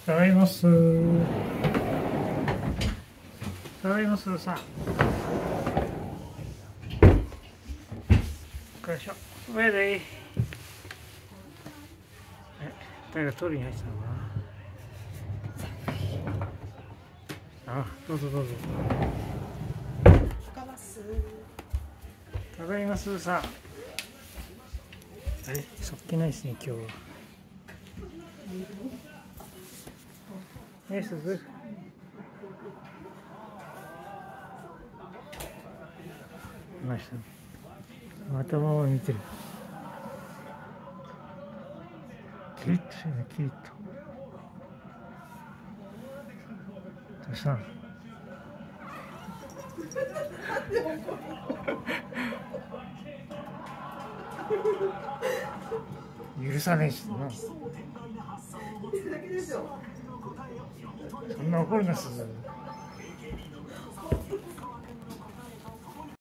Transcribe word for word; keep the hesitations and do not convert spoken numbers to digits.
ただいますただいますさん。よいしょ。上でいい。え、誰か取りに入ってたのかな。あ、どうぞどうぞ。ただいますさん。え、そっけないですね今日は。え、すず。いました。頭を見てる。キリッとしてるね、キリッと。どうしたん？許さねえしな。そんな怒るなすず。